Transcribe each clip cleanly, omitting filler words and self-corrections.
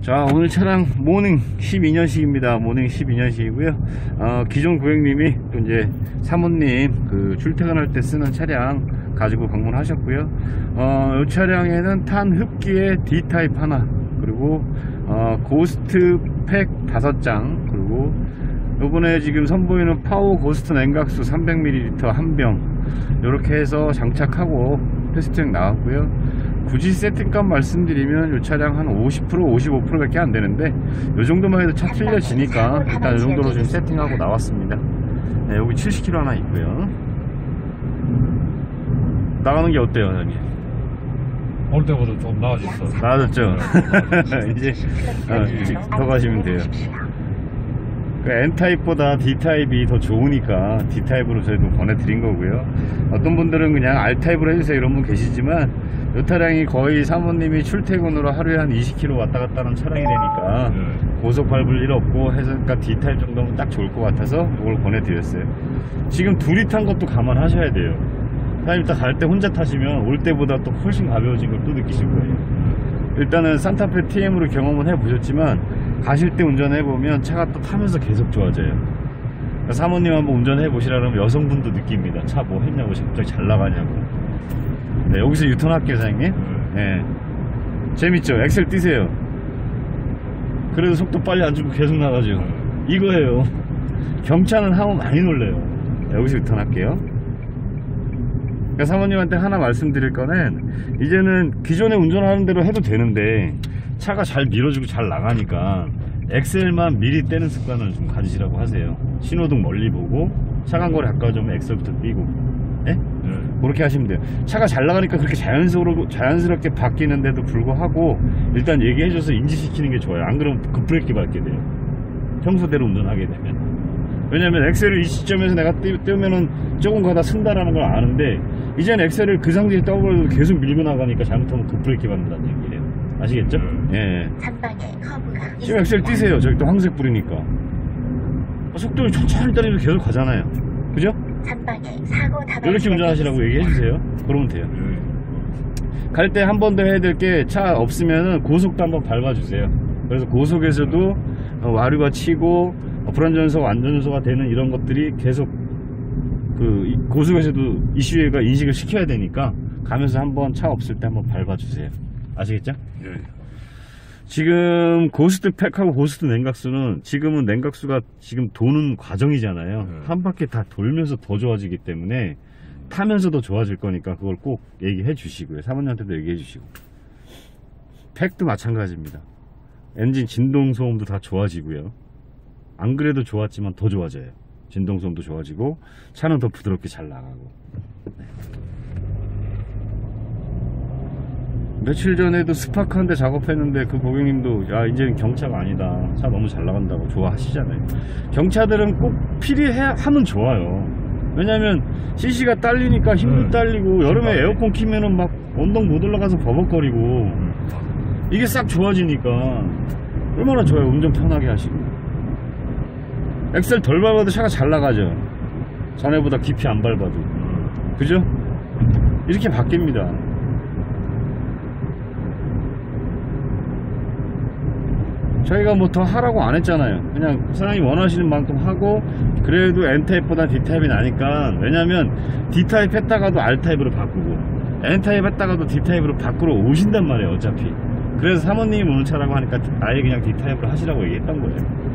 자, 오늘 차량 모닝 12년식입니다. 모닝 12년식이고요. 기존 고객님이 또 이제 사모님 그 출퇴근할 때 쓰는 차량 가지고 방문하셨고요. 이 차량에는 탄 흡기의 D타입 하나, 그리고 고스트 팩 5장, 그리고 요번에 지금 선보이는 파워 고스트 냉각수 300ml 한 병, 이렇게 해서 장착하고 테스트행 나왔고요. 굳이 세팅값 말씀드리면 이 차량 한 50% 55% 밖에 안 되는데 이 정도만 해도 차 틀려지니까 일단 이 정도로 지금 세팅하고 나왔습니다. 네, 여기 70km 하나 있고요. 나가는 게 어때요, 사장님? 올 때보다 좀 나아졌어. 나아졌죠? 이제 더 가시면 돼요. N타입보다 D타입이 더 좋으니까 D타입으로 저희도 보내드린 거고요. 어떤 분들은 그냥 R타입으로 해주세요 이런 분 계시지만, 이 차량이 거의 사모님이 출퇴근으로 하루에 한 20km 왔다 갔다 하는 차량이 되니까 고속 밟을 일 없고 해서, 그러니까 D타입 정도면 딱 좋을 것 같아서 이걸 보내드렸어요. 지금 둘이 탄 것도 감안하셔야 돼요. 사장님 딱 갈 때 혼자 타시면 올 때보다 또 훨씬 가벼워진 걸 또 느끼실 거예요. 일단은 산타페 TM으로 경험은 해보셨지만 가실 때 운전해보면 차가 또 타면서 계속 좋아져요. 그러니까 사모님 한번 운전해보시라면 여성분도 느낍니다. 차 뭐 했냐고, 갑자기 잘 나가냐고. 네, 여기서 유턴할게요, 사장님. 네. 재밌죠? 엑셀 띄세요. 그래도 속도 빨리 안 주고 계속 나가죠. 이거예요. 경차는 하면 많이 놀래요. 네, 여기서 유턴할게요. 그러니까 사모님한테 하나 말씀드릴 거는, 이제는 기존에 운전하는 대로 해도 되는데 차가 잘 밀어주고 잘 나가니까 엑셀만 미리 떼는 습관을 좀 가지시라고 하세요. 신호등 멀리 보고 차간거리 가까워지면 엑셀부터 띄고, 네? 그렇게 하시면 돼요. 차가 잘 나가니까 그렇게 자연스럽게 바뀌는데도 불구하고 일단 얘기해줘서 인지시키는 게 좋아요. 안 그러면 급브레이크 밟게 돼요, 평소대로 운전하게 되면. 왜냐면 엑셀을 이 시점에서 내가 떼우면은 조금 가다 쓴다라는 걸 아는데, 이제는 엑셀을 그 상태에 떠버려도 계속 밀고 나가니까 잘못하면 급브레이크 밟는다는 얘기예요. 아시겠죠? 예. 지금 엑셀 띄세요. 저기 또 황색 불이니까 속도를 천천히 따라도 계속 가잖아요. 그죠? 이렇게 운전하시라고 얘기해주세요. 그러면 돼요. 갈 때 한 번 더 해야 될 게, 차 없으면은 고속도 한번 밟아주세요. 그래서 고속에서도 와류가 치고 불안전소가 안전소가 되는 이런 것들이 계속 그 고속에서도 이슈가 인식을 시켜야 되니까 가면서 한번 차 없을 때 한번 밟아주세요. 아시겠죠? 예. 지금 고스트 팩하고 고스트 냉각수는, 지금은 냉각수가 지금 도는 과정이잖아요. 한 바퀴 다 돌면서 더 좋아지기 때문에 타면서 더 좋아질 거니까 그걸 꼭 얘기해 주시고요. 사모님한테도 얘기해 주시고. 팩도 마찬가지입니다. 엔진 진동 소음도 다 좋아지고요. 안 그래도 좋았지만 더 좋아져요. 진동 소음도 좋아지고 차는 더 부드럽게 잘 나가고. 며칠 전에도 스파크 한 대 작업했는데 그 고객님도 야, 이제는 경차가 아니다, 차 너무 잘 나간다고 좋아하시잖아요. 경차들은 꼭 필요하면 좋아요. 왜냐면 CC가 딸리니까 힘도 딸리고, 여름에 에어컨 키면은 막 언덕 못 올라가서 버벅거리고, 이게 싹 좋아지니까 얼마나 좋아요. 운전 편하게 하시고. 엑셀 덜 밟아도 차가 잘 나가죠. 전에보다 깊이 안 밟아도. 그죠? 이렇게 바뀝니다. 저희가 뭐 더 하라고 안 했잖아요. 그냥 사장님이 원하시는 만큼 하고, 그래도 N타입보다 D타입이 나니까. 왜냐면 D타입 했다가도 R타입으로 바꾸고 N타입 했다가도 D타입으로 바꾸러 오신단 말이에요, 어차피. 그래서 사모님이 오는 차라고 하니까 아예 그냥 D타입으로 하시라고 얘기했던 거예요.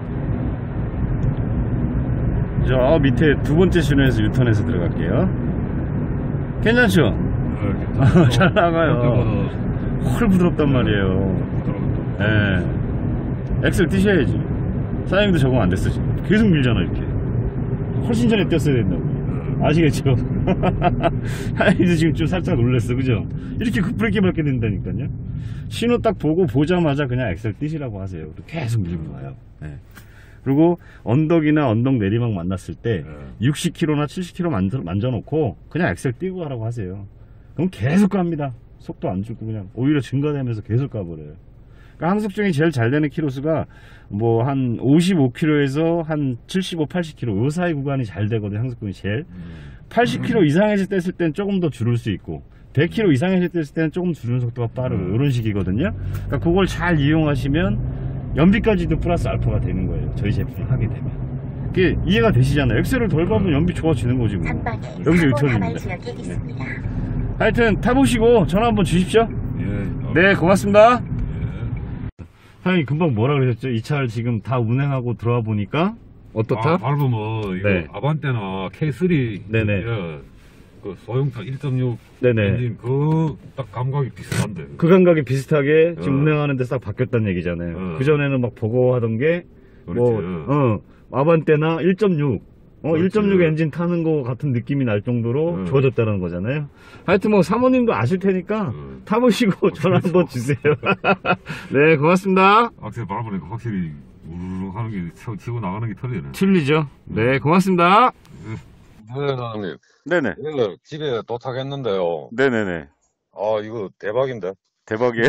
저 밑에 두 번째 신호에서 유턴해서 들어갈게요. 괜찮죠? 네, 잘 나가요. 헐 부드럽단 말이에요. 예. 엑셀 띄셔야지. 사장님도 적응 안 됐어. 지금 계속 밀잖아. 이렇게 훨씬 전에 띄었어야 된다고. 아시겠죠? 사장님도 지금 좀 살짝 놀랬어. 그죠? 이렇게 급브레이크 밟게 된다니까요. 신호 딱 보고 보자마자 그냥 엑셀 띄시라고 하세요. 계속 밀고 가요. 네. 그리고 언덕이나 언덕 내리막 만났을 때 60km나 70km 만져놓고 그냥 엑셀 띄고 가라고 하세요. 그럼 계속 갑니다. 속도 안 주고 그냥 오히려 증가되면서 계속 가버려요. 그러니까 항속 중에 제일 잘 되는 키로수가 뭐 한 55km에서 한 75, 80km 요 사이 구간이 잘 되거든요. 항속군이 제일 80km 이상에서 뗐을 땐 조금 더 줄을 수 있고 100km 이상에서 뗐을 때는 조금 줄는 속도가 빠르고 이런 식이거든요. 그러니까 그걸 잘 이용하시면 연비까지도 플러스 알파가 되는 거예요. 저희 제품을 하게 되면. 그게 이해가 되시잖아요. 엑셀을 덜 밟으면 연비 좋아지는 거지 뭐. 여기서 유턴입니다. 네. 하여튼 타보시고 전화 한번 주십시오. 예. 네, 고맙습니다. 예. 사장님 금방 뭐라 그러셨죠? 이 차를 지금 다 운행하고 들어와 보니까 어떻다? 밟으면 이거 네. 아반떼나 K3 네네. 예, 그 소형차 1.6 네네. 엔진 그 딱 감각이 비슷한데. 그 감각이 비슷하게 지금 어. 운행하는데 싹 바뀌었다는 얘기잖아요. 어. 그전에는 막 버거워하던 게 뭐, 그렇지. 아반떼나 1.6 그렇지. 1.6 엔진 타는 거 같은 느낌이 날 정도로 응. 좋아졌다는 거잖아요. 하여튼 뭐 사모님도 아실 테니까 응. 타보시고 전화 한번 주세요. 네, 고맙습니다. 악셀 밟으니까 확실히 우르르 하는 게 치고 나가는 게 틀리네. 틀리죠. 네, 고맙습니다. 네, 사장님. 네네. 예, 집에 도착했는데요. 네네네. 아, 이거 대박인데. 대박이에요.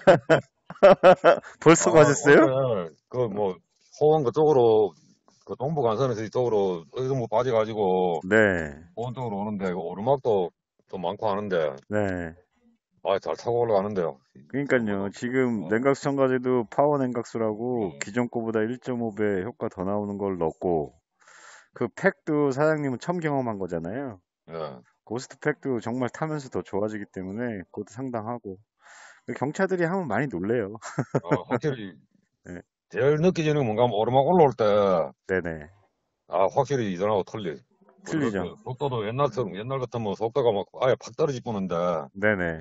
벌써 가셨어요? 뭐, 호원 그쪽으로, 그 동부간선에서 이쪽으로, 의정부 빠져가지고, 네. 호원 쪽으로 오는데, 오르막도 좀 많고 하는데, 네. 아, 잘 타고 올라가는데요. 그러니까요. 지금 냉각수 첨가제도 파워 냉각수라고 기존 거보다 1.5배 효과 더 나오는 걸 넣었고, 그 팩도 사장님은 처음 경험한 거잖아요. 예. 고스트 팩도 정말 타면서 더 좋아지기 때문에 그것도 상당하고. 경차들이 하면 많이 놀래요. 확실히, 네. 제일 느껴지는 건 뭔가 하면 오르막 올라올 때, 네네. 아, 확실히 이전하고 틀리죠. 그 속도도 옛날 같으면 속도가 막 아예 팍 떨어질 뻔한데, 네네.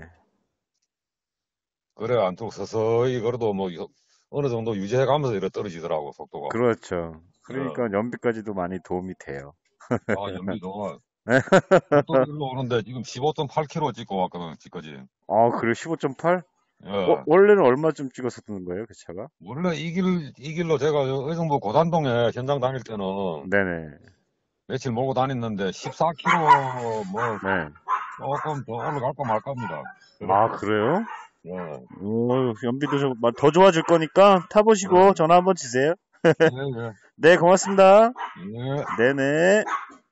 그래, 안쪽 서서히 걸어도 뭐, 어느 정도 유지해가면서 이렇게 떨어지더라고, 속도가. 그렇죠. 그러니까 연비까지도 많이 도움이 돼요. 아, 연비 좋아. 네. 또 일로 오는데 지금 15.8km 찍고 왔거든, 집까지. 아, 그래 15.8? 예. 원래는 얼마쯤 찍었었던 거예요, 그 차가? 원래 이 길로 제가 의정부 고단동에 현장 다닐 때는 네네. 며칠 몰고 다녔는데 14km 뭐 네. 조금 더 올라갈까 말까입니다. 아, 그래요? 예. 연비도 더 좋아질 거니까 타보시고 전화 한번 주세요. 예, 예. 네, 고맙습니다. 예. 네네.